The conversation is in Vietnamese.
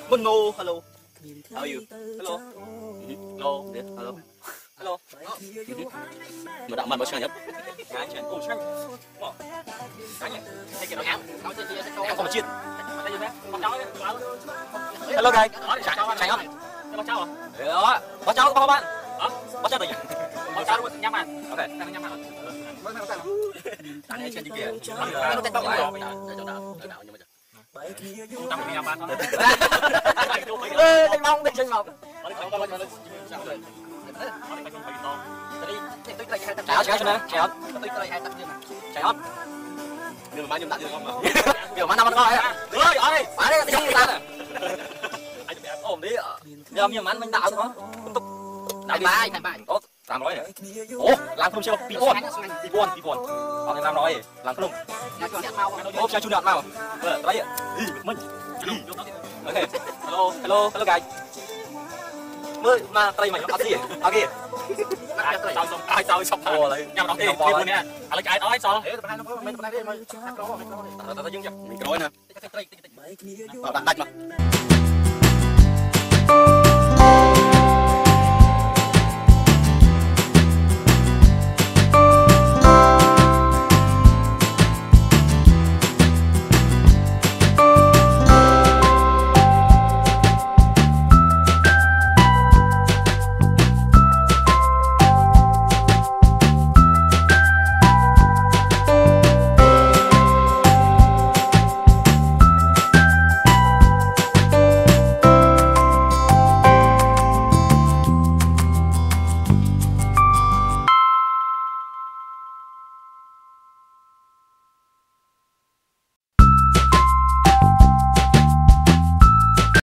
Mono, hello. How are you? Hello. Hello. Hello. Hello. Mà đạo mặt bao nhiêu nhất? Cái chuyện ổn sao? Cái gì? Cái kia nó ám. Em không chiên. Hello guys. Chạy không? Bắt cháu à? Đó. Bắt cháu có bạn. Hả? Bắt cháu rồi nhỉ? Bắt cháu luôn nhắm ăn. Ok. Đang nhắm ăn. Đang nghe trên kia. Nó tách bóng rồi. Để cho đạo nhưng mà không tao bị làm ăn thôi. Ê, đánh bóng, đánh bóng. Chạy hết, chạy hết. Đừng bao nhiêu tặng được không mà. Kiểu mà năm ăn coi á. Ơi, ơi, bán đi, không tặng à. Anh bị ổn đi ạ. Giờ nhiều ăn mình tạo không? Đại bài, đại bài. Tốt, làm nói này. Ủa, làm không chưa? Pipon. Ông làm nói, làm không? Ốp cho chú đạn mau. Đấy ạ. Mình. Ok. Hello guys. Mới mà tay mày nó gì? Ok. Sao xong rồi nhau đó thì buồn nè. Anh lại nói sao? Mình nói nè. Đặt mà.